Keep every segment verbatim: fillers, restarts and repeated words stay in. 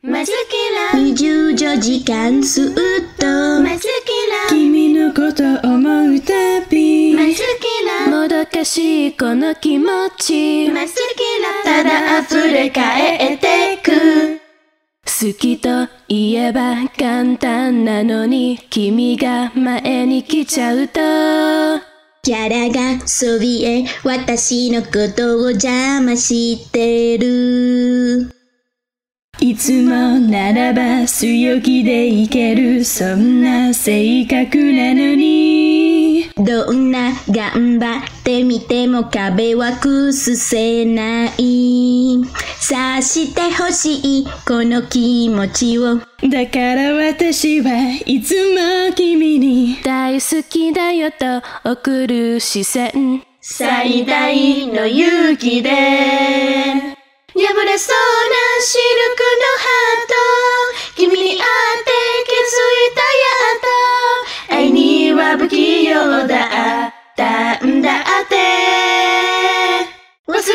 マスキラにじゅうよじかんずっとマスキラ君のこと思うたびマスキラもどかしいこの気持ちマスキラただ溢れ返ってく好きと言えば簡単なのに君が前に来ちゃうとキャラがそびえ私のことを邪魔してるいつもならば強気でいけるそんな性格なのにどんな頑張ってみても壁は崩せない察してほしいこの気持ちをだから私はいつも君に大好きだよと送る視線最大の勇気で破れそうなシルクのハート君に会って気づいたやっと愛には不器用だったんだって忘れかけた恋のキ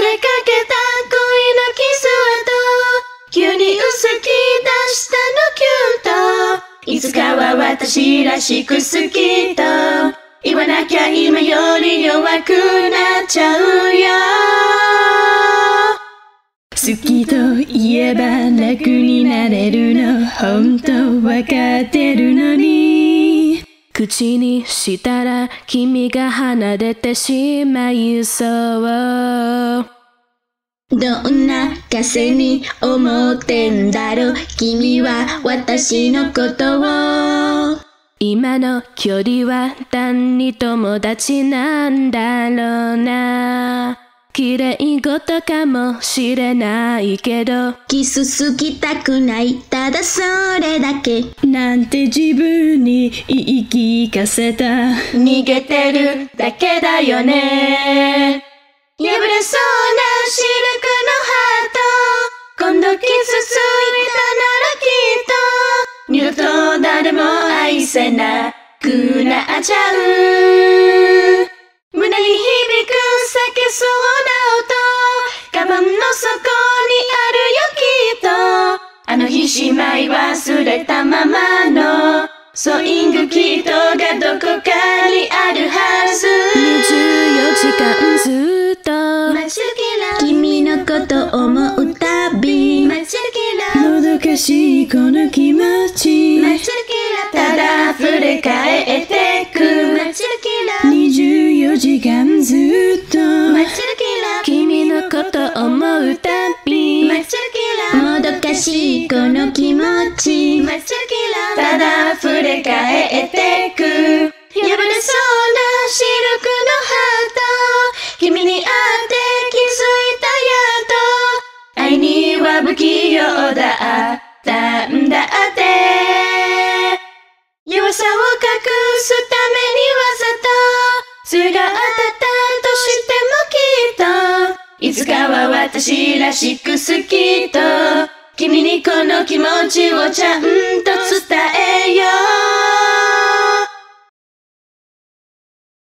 ス跡急に薄き出したのキュンといつかは私らしく好きと言わなきゃ今より弱くなっちゃうよ好きと言えば楽になれるの本当わかってるのに口にしたら君が離れてしまいそうどんな風に思ってんだろう君は私のことを今の距離は単に友達なんだろうな綺麗事かもしれないけどキス好きたくないただそれだけなんて自分に言い聞かせた逃げてるだけだよね破れそうなシルクのハート今度傷ついたならきっと二度と誰も愛せなくなっちゃう胸に響く裂けそうな音カバンの底にあるよきっとあの日しまい忘れたままのソーイングキットがどこかにあるはずにじゅうよじかんずっとマスキラ君のこと思うたびマスキラもどかしいこの気持ちマスキラただ溢れ返ってくマスキラにじゅうよじかんずっとマスキラ君のこと思うたびマスキラもどかしいこの気持ちマスキラただ溢れ返ってく破れそうなシルクのハート君に会って気づいたやっと愛には不器用だったんだって弱さを隠すためにわざと強がってたとしてもきっといつかは私らしく好きと君にこの気持ちをちゃんと伝えよう